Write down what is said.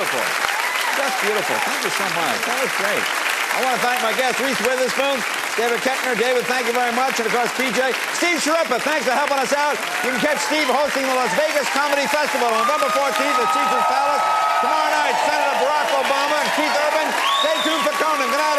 beautiful. Just beautiful. Thank you so much. That was great. I want to thank my guests, Reese Witherspoon, David Kettner. David, thank you very much. And, of course, PJ. Steve Sharippa, thanks for helping us out. You can catch Steve hosting the Las Vegas Comedy Festival on November 14th at Caesars Palace. Tomorrow night, Senator Barack Obama and Keith Urban. Stay tuned for Conan. Good night.